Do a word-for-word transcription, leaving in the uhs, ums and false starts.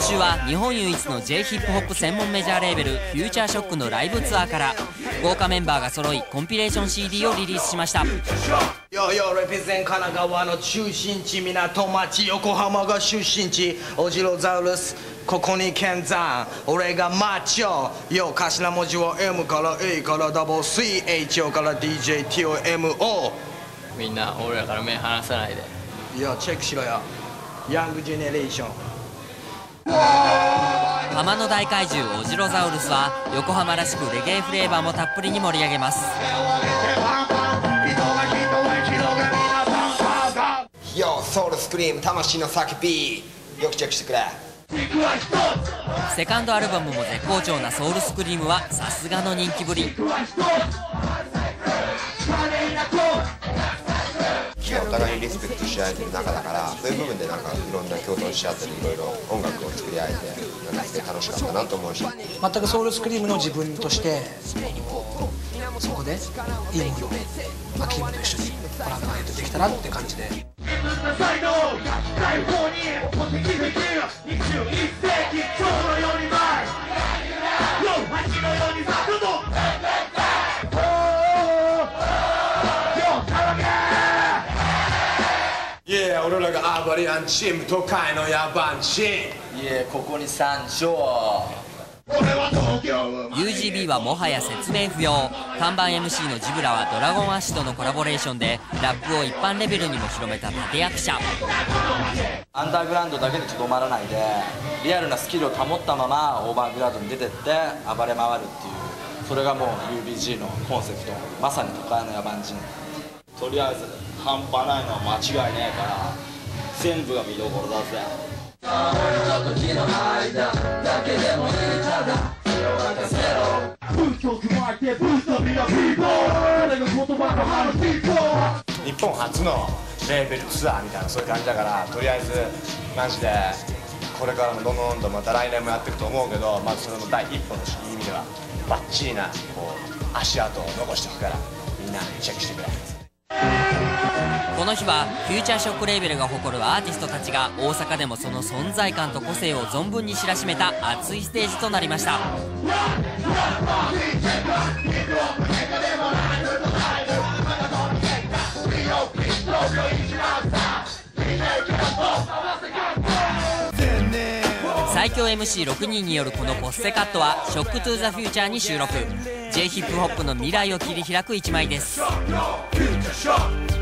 週は日本唯一の J ヒップホップ専門メジャーレーベルフューチャーショックのライブツアーから豪華メンバーが揃いコンピレーション シーディー をリリースしました。 よよレピゼン神奈川の中心地港町横浜が出身地オジロザウルスここに見山俺がマッチョよ頭文字は M から A から ダブルシーエイチオ から ディージェーティーオーエムオーみんな俺らから目離さないで。 いやチェックしろよヤングジェネレーション。 浜の大怪獣オジロザウルスは横浜らしくレゲエフレーバーもたっぷりに盛り上げます。 よソウルスクリーム魂の叫びよくチェックしてくれ。 セカンドアルバムも絶好調なソウルスクリームはさすがの人気ぶり。 お互いにリスペクトし合えてる仲だからそういう部分でなんかいろんな共闘し合ったりいろいろ音楽を作り合えてなんかすごい楽しかったなと思うし全くソウルスクリームの自分としてそこでいいものをアキームと一緒にコラボレートできたらって感じで。 いや俺らがアバリアンチーム都会の野蛮人。 いやここに山頂。 ユージービー はもはや説明不要。看板 エムシー のジブラはドラゴンアッシュとのコラボレーションでラップを一般レベルにも広めた立役者。 アンダーグラウンドだけでとどまらないでリアルなスキルを保ったままオーバーグラウンドに出てって暴れ回るっていうそれがもう ユービージー のコンセプト。まさに都会の野蛮人。 とりあえず半端ないのは間違いねえから全部が見どころだぜ。 日本初のレーベルツアーみたいなそういう感じだからとりあえずマジでこれからもどんどんどんどんまた来年もやっていくと思うけどまずそれの第一歩の意味ではバッチリなこう足跡を残していくからみんなチェックしてくれ。 この日はフューチャーショックレーベルが誇るアーティストたちが大阪でもその存在感と個性を存分に知らしめた熱いステージとなりました。最強 エムシーろくにんによるこのポッセカットは「ショック・トゥ・ザ・フューチャー」に収録。 J ヒップホップの未来を切り開く一枚です。